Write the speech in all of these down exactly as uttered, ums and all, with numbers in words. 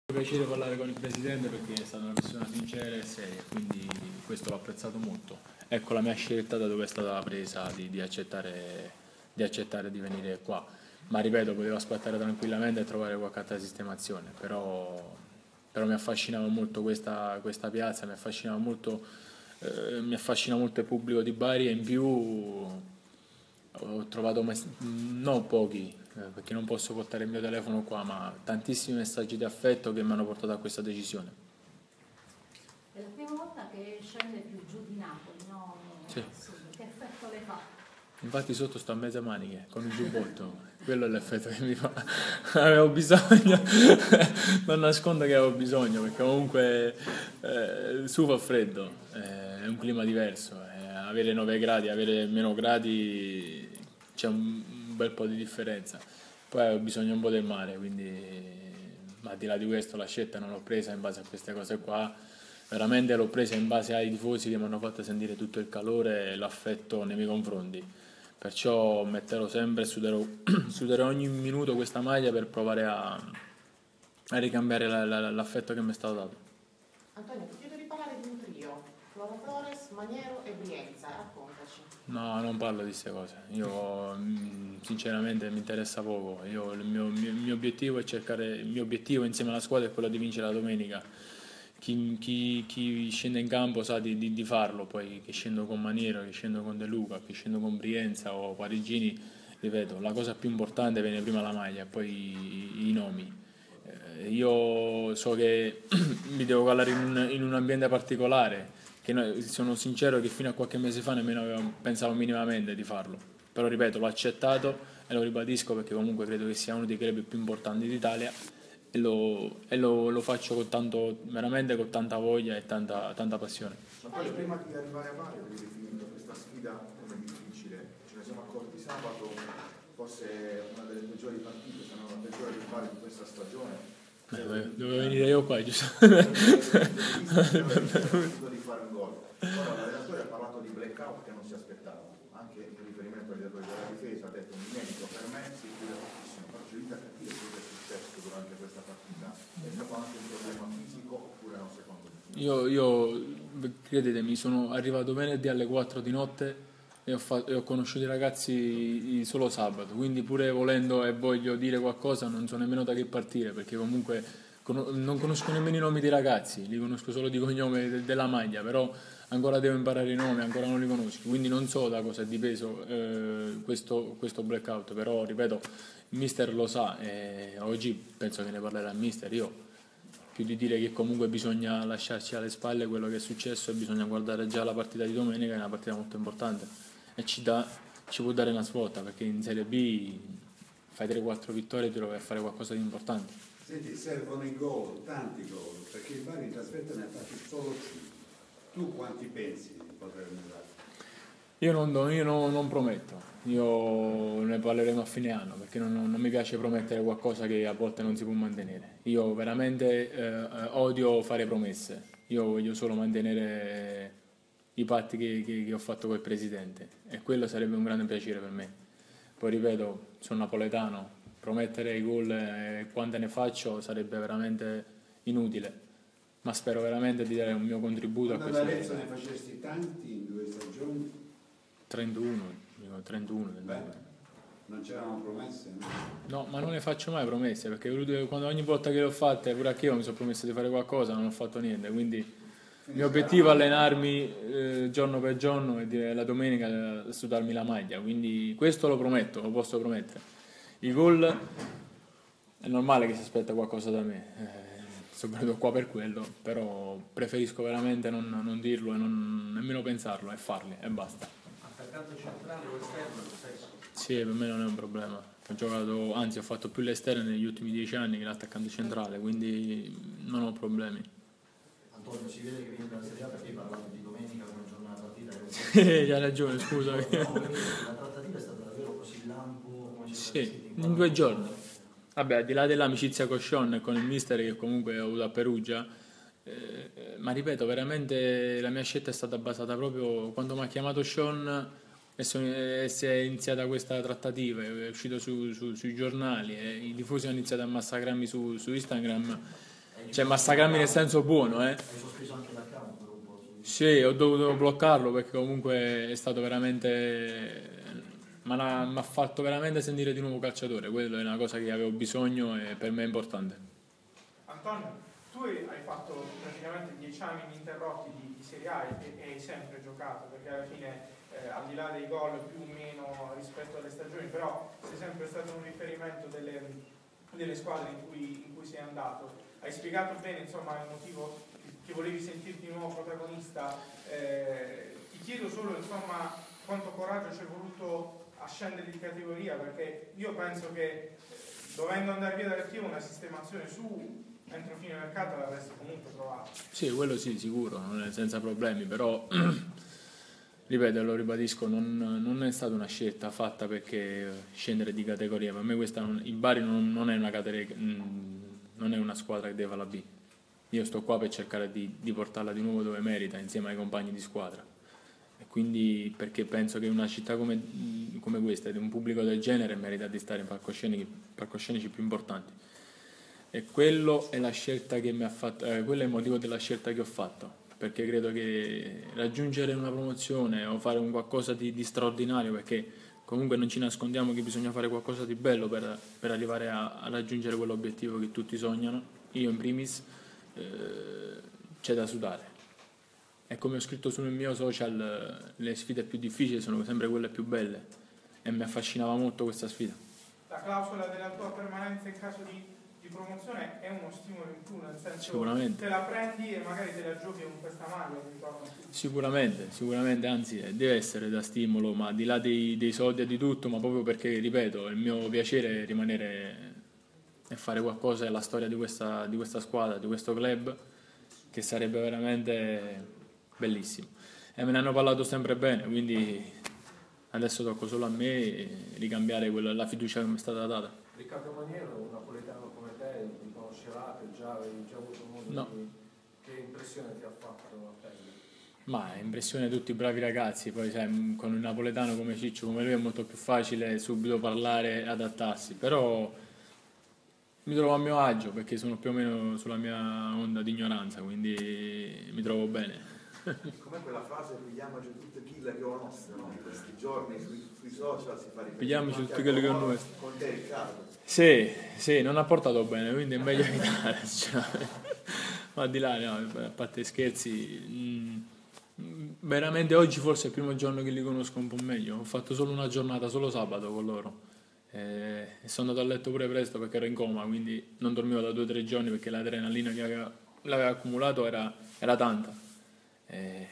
piacere parlare con il presidente perché è stata una persona sincera e seria, quindi questo l'ho apprezzato molto. Ecco la mia scelta da dove è stata presa di, di accettare, di accettare di venire qua. Ma ripeto, potevo aspettare tranquillamente e trovare qualche altra sistemazione, però, però mi affascinava molto questa, questa piazza, mi affascinava molto, eh, mi affascina molto il pubblico di Bari e in più ho trovato mess- non pochi, eh, perché non posso portare il mio telefono qua, ma tantissimi messaggi di affetto che mi hanno portato a questa decisione. È la prima volta che scende più giù di Napoli, no? Sì. Al sud. Che effetto le fa? Infatti sotto sto a mezze maniche, con il giubbotto, quello è l'effetto che mi fa. Avevo bisogno, non nascondo che avevo bisogno, perché comunque eh, su fa freddo, eh, è un clima diverso, eh, avere nove gradi, avere meno gradi c'è un, un bel po' di differenza. Poi avevo bisogno un po' del mare, quindi, ma al di là di questo la scelta non l'ho presa in base a queste cose qua, veramente l'ho presa in base ai tifosi che mi hanno fatto sentire tutto il calore e l'affetto nei miei confronti. Perciò metterò sempre, suderò, suderò ogni minuto questa maglia per provare a, a ricambiare la- la- l'affetto che mi è stato dato. Antonio, ti chiedo di parlare di un trio, Flora Flores, Maniero e Brienza, raccontaci. No, non parlo di queste cose. Io mm, sinceramente mi interessa poco. Io, il mio, mio- il mio obiettivo è cercare, il mio obiettivo insieme alla squadra è quello di vincere la domenica. Chi, chi- chi scende in campo sa di, di- di farlo, poi che scendo con Maniero, che scendo con De Luca, che scendo con Brienza o Parigini, ripeto, la cosa più importante viene prima la maglia, poi i, i nomi. Eh, io so che mi devo calare in un, in un ambiente particolare, che noi- sono sincero che fino a qualche mese fa nemmeno avevo- pensavo minimamente di farlo, però ripeto, l'ho accettato e lo ribadisco perché comunque credo che sia uno dei club più importanti d'Italia e lo, e lo- lo faccio con tanto, veramente con tanta voglia e tanta, tanta passione. Ma poi prima di arrivare a Bari avevi definito questa sfida come difficile, ce ne siamo accorti sabato, forse una delle peggiori partite, se non la peggiore di Bari di questa stagione. Eh, dovevo dovevo venire io qua, giusto? Deciso di fare un gol. Ora l'allenatore ha parlato di blackout che non si aspettava, anche in riferimento agli errori della difesa, ha detto un inedito per me, si chiude pochissimo, però ci aiuta a capire cosa è successo durante questa partita. È stato anche un problema fisico oppure no secondo te? Io, io, credetemi, sono arrivato venerdì alle quattro di notte e ho, fa- e ho conosciuto i ragazzi solo sabato, quindi pure volendo e voglio dire qualcosa non so nemmeno da che partire, perché comunque cono- non conosco nemmeno i nomi dei ragazzi, li conosco solo di cognome de- della maglia, però ancora devo imparare i nomi, ancora non li conosco, quindi non so da cosa è dipeso eh, questo, questo blackout, però ripeto, il mister lo sa e oggi penso che ne parlerà il mister, io più di dire che comunque bisogna lasciarci alle spalle quello che è successo e bisogna guardare già la partita di domenica, che è una partita molto importante e ci, dà, ci può dare una svolta perché in Serie B fai tre quattro vittorie e ti trovi a fare qualcosa di importante. Senti, servono i gol, tanti gol, perché il Bari in trasferta ne ha fatti solo cinque. Tu quanti pensi di poter dare? Io non, do- io no- non prometto, io ne parleremo a fine anno perché non, non mi piace promettere qualcosa che a volte non si può mantenere. Io veramente eh, odio fare promesse, io voglio solo mantenere i patti che, che- che ho fatto col presidente e quello sarebbe un grande piacere per me. Poi ripeto, sono napoletano, promettere i gol e quante ne faccio sarebbe veramente inutile, ma spero veramente di dare un mio contributo a Quando ad questo. Arezzo ne facesti tanti in due stagioni, trentuno, dico trentuno. beh, non c'erano promesse, no? No, ma non ne faccio mai promesse perché quando ogni volta che le ho fatte, pure anche io mi sono promesso di fare qualcosa, non ho fatto niente. Quindi il mio obiettivo è allenarmi eh, giorno per giorno e dire la domenica eh, sudarmi la maglia. Quindi questo lo prometto, lo posso promettere. I gol è normale che si aspetta qualcosa da me, eh, sono venuto qua per quello, però preferisco veramente non, non dirlo e non nemmeno pensarlo e farli e basta. Attaccante centrale o esterno lo stesso? Sì, per me non è un problema. Ho giocato, anzi ho fatto più l'esterno negli ultimi dieci anni che l'attaccante centrale, quindi non ho problemi. Antonio, si vede che viene dalla Serie A perché parlavo di domenica come giornata partita. Hai ragione, scusa. No, no, perché la trattativa è stata davvero così lampo come ci siamo Sì, sentiti in due giorni. Vabbè, al di là dell'amicizia con Sean e con il mister che comunque ho avuto a Perugia, eh, ma ripeto, veramente la mia scelta è stata basata proprio quando mi ha chiamato Sean e, sono- e si è iniziata questa trattativa, è uscito su- su- sui giornali e i tifosi hanno iniziato a massacrarmi su, su Instagram. cioè massacrarmi nel senso buono, eh. Hai sospeso anche l'account per un po'? Su... Sì, ho dovuto bloccarlo perché comunque è stato veramente... mi ha fatto veramente sentire di nuovo calciatore, quello è una cosa che avevo bisogno e per me è importante. Antonio, tu hai fatto praticamente dieci anni ininterrotti di, di Serie A e, e hai sempre giocato, perché alla fine eh, al di là dei gol più o meno rispetto alle stagioni, però sei sempre stato un riferimento delle, delle squadre in cui, in cui sei andato. Hai spiegato bene insomma il motivo che volevi sentirti di nuovo protagonista. Eh, ti chiedo solo insomma quanto coraggio ci è voluto a scendere di categoria, perché io penso che eh, dovendo andare via dal Chievo una sistemazione su entro fine mercato l'avresti comunque trovato. Sì, quello sì, sicuro, non è senza problemi, però ripeto, lo ribadisco, non, non è stata una scelta fatta perché scendere di categoria. Per me questa non, il Bari non, non è una categoria, non è una squadra che deve alla B. Io sto qua per cercare di, di portarla di nuovo dove merita, insieme ai compagni di squadra. E quindi perché penso che una città come, come questa, di un pubblico del genere, merita di stare in palcoscenici, palcoscenici più importanti. E quello è la scelta che mi ha fatto, eh, quello è il motivo della scelta che ho fatto, perché credo che raggiungere una promozione o fare un qualcosa di, di straordinario, perché comunque non ci nascondiamo che bisogna fare qualcosa di bello per, per arrivare a, a raggiungere quell'obiettivo che tutti sognano, io in primis, eh, c'è da sudare. E come ho scritto sul mio social, le sfide più difficili sono sempre quelle più belle e mi affascinava molto questa sfida. La clausola della tua permanenza in caso di, di promozione è uno stimolo in più, nel senso Sicuramente. te la prendi e magari te la giochi con questa maglia. Sicuramente, sicuramente, anzi deve essere da stimolo, ma al di là dei, dei soldi e di tutto, ma proprio perché, ripeto, il mio piacere è rimanere e fare qualcosa alla storia di questa, di questa squadra, di questo club, che sarebbe veramente bellissimo. E me ne hanno parlato sempre bene, quindi adesso tocca solo a me ricambiare quella, la fiducia che mi è stata data. Riccardo Maniero, un napoletano come te, vi conoscevate già, avevi già avuto modo No. di... Che impressione ti ha fatto a pelle? Ma impressione tutti i bravi ragazzi, poi sai, con un napoletano come Ciccio, come lui, è molto più facile subito parlare e adattarsi, però mi trovo a mio agio perché sono più o meno sulla mia onda di ignoranza, quindi mi trovo bene. Come quella frase pigliamoci tutte quelle che ho nostre, no? In questi giorni sui, sui social si fa riferimento Pigliamoci anche tutte a quelle che ho Coro, nostre. con te Riccardo. Sì, sì, non ha portato bene, quindi è meglio evitare. Ma al di là, no, a parte scherzi, mh, veramente oggi forse è il primo giorno che li conosco un po' meglio. Ho fatto solo una giornata, solo sabato con loro. E sono andato a letto pure presto perché ero in coma, quindi non dormivo da due o tre giorni perché l'adrenalina che aveva, l'aveva accumulato era, era tanta. E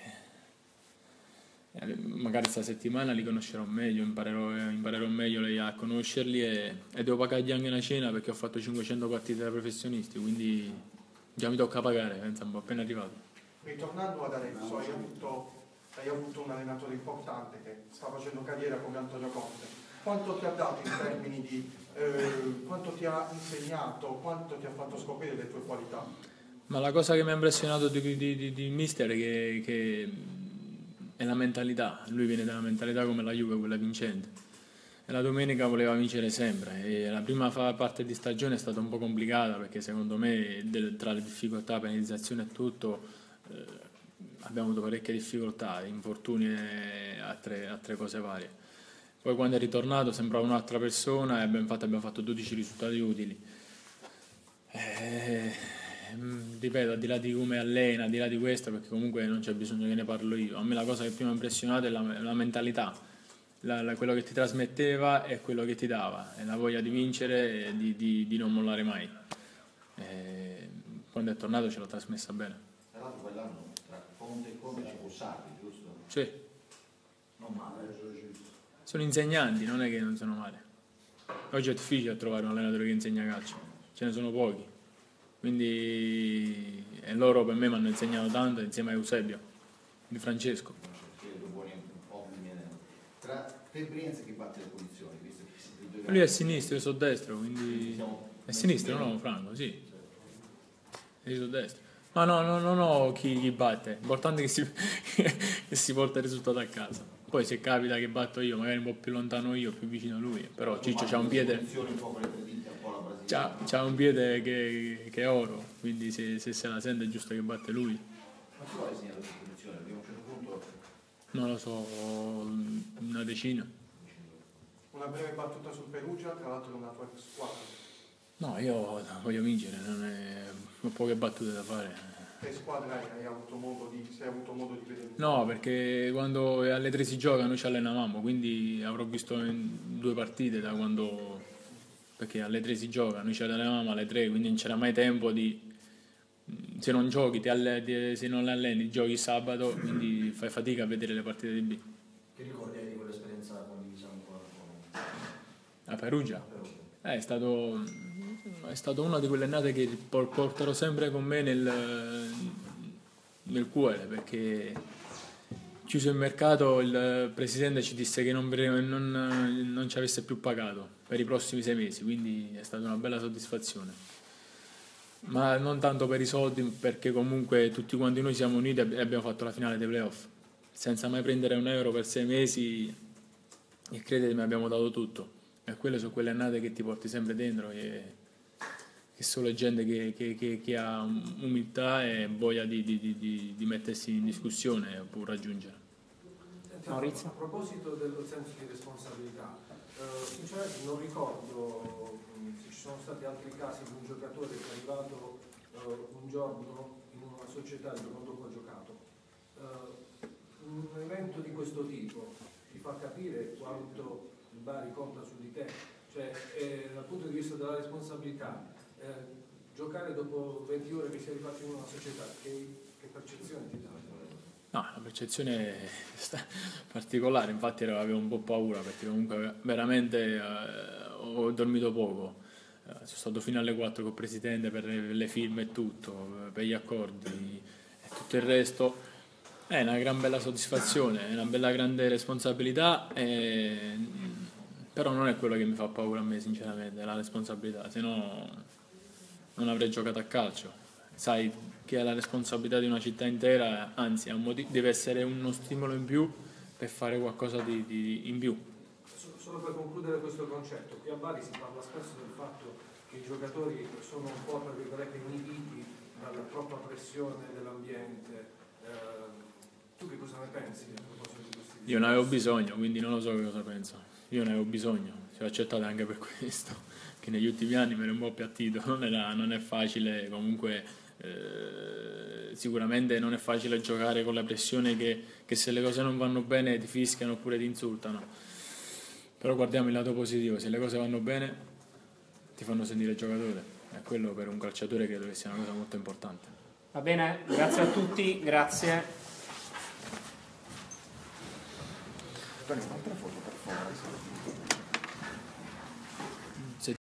magari questa settimana li conoscerò meglio, imparerò, imparerò meglio a conoscerli e, e devo pagargli anche una cena perché ho fatto cinquecento partite da professionisti, quindi già mi tocca pagare, pensa un po' appena arrivato. Ritornando ad Arezzo, hai avuto, hai avuto un allenatore importante che sta facendo carriera come Antonio Conte. Quanto ti ha dato in termini di eh, quanto ti ha insegnato, quanto ti ha fatto scoprire le tue qualità? Ma la cosa che mi ha impressionato di, di, di, di mister è che, che è la mentalità. Lui viene da una mentalità come la Juve, quella vincente. E la domenica voleva vincere sempre. E la prima parte di stagione è stata un po' complicata perché secondo me del, tra le difficoltà, penalizzazione e tutto eh, abbiamo avuto parecchie difficoltà, infortuni e altre, altre cose varie. Poi quando è ritornato sembrava un'altra persona e abbiamo fatto, abbiamo fatto dodici risultati utili. E, ripeto, al di là di come allena, al di là di questo, perché comunque non c'è bisogno che ne parlo io, a me la cosa che più mi ha impressionato è la, la mentalità, la, la, quello che ti trasmetteva e quello che ti dava, e la voglia di vincere e di, di, di non mollare mai. E quando è tornato ce l'ha trasmessa bene. Tra l'altro quell'anno tra Conte e Conte ci fu Sarri, giusto? Sì. Non male. Sono insegnanti, non è che non sono male. Oggi è difficile trovare un allenatore che insegna calcio, ce ne sono pochi. Quindi e loro per me mi hanno insegnato tanto insieme a Eusebio, di Francesco. Tra te esperienze che batte le posizioni, visto che siete due Lui è a sinistra, io sono destro, quindi Siamo- è sinistra, no, Franco, sì. Io sono destro. Ma no, no, no, no, chi, chi batte, l'importante è che si, che si porta il risultato a casa. Poi se capita che batto io, magari un po' più lontano io, più vicino a lui, però Ciccio c'ha un piede. Posizioni un po' con le tre dita, un po' la Brasile. c'ha, c'ha un piede che, che è oro, quindi se, se se la sente è giusto che batte lui. Ma tu hai segnato questa posizione, perché a un certo punto... Non lo so, una decina. Una breve battuta sul Perugia, tra l'altro è una tua ex squadra. No, io voglio vincere, non è, ho poche battute da fare. Che squadra hai, hai avuto modo di, se hai avuto modo di vedere? No, perché quando alle tre si gioca noi ci allenavamo, quindi avrò visto in due partite da quando... Perché alle tre si gioca, noi ci allenavamo alle tre, quindi non c'era mai tempo di... Se non giochi, ti alle, ti, se non alleni, giochi sabato, quindi fai fatica a vedere le partite di B. Che ricordi hai di quell'esperienza condivisa ancora con... A Perugia? Eh, è stato, è stato una di quelle annate che por- porterò sempre con me nel, nel cuore, perché chiuso il mercato il presidente ci disse che non, non, non ci avesse più pagato per i prossimi sei mesi, quindi è stata una bella soddisfazione. Ma non tanto per i soldi, perché comunque tutti quanti noi siamo uniti e abbiamo fatto la finale dei playoff senza mai prendere un euro per sei mesi, e credetemi abbiamo dato tutto, e quelle sono quelle annate che ti porti sempre dentro, e che solo gente che, che, che, che ha umiltà e voglia di, di, di, di mettersi in discussione può raggiungere. Maurizio? A proposito del senso di responsabilità, eh, sinceramente non ricordo se ci sono stati altri casi di un giocatore che è arrivato eh, un giorno in una società il giorno dopo ha giocato. Eh, un evento di questo tipo ti fa capire quanto il Bari conta su di te, cioè eh, dal punto di vista della responsabilità, eh, giocare dopo venti ore che sei arrivato in una società, che, che percezione ti dà? No, la percezione è particolare, infatti avevo un po' paura, perché comunque veramente eh, ho dormito poco, eh, sono stato fino alle quattro col presidente per le firme e tutto, per gli accordi e tutto il resto. È una gran bella soddisfazione, è una bella grande responsabilità, e... però non è quello che mi fa paura a me sinceramente, la responsabilità, se no non avrei giocato a calcio. Sai che è la responsabilità di una città intera, anzi è un motivo, deve essere uno stimolo in più per fare qualcosa di, di in più. Solo per concludere questo concetto, qui a Bari si parla spesso del fatto che i giocatori sono un po' tra virgolette inibiti dalla troppa pressione dell'ambiente. Eh, tu che cosa ne pensi a proposito di questi discorsi? Io ne avevo bisogno, quindi non lo so che cosa penso. Io ne avevo bisogno, ci ho accettato anche per questo, che negli ultimi anni mi ero un po' appiattito, non, era, non è facile comunque. Eh, sicuramente non è facile giocare con la pressione che, che se le cose non vanno bene ti fischiano oppure ti insultano, però guardiamo il lato positivo, se le cose vanno bene ti fanno sentire giocatore, e quello per un calciatore credo che sia una cosa molto importante. Va bene, grazie a tutti, grazie. Tony, un'altra foto per favore.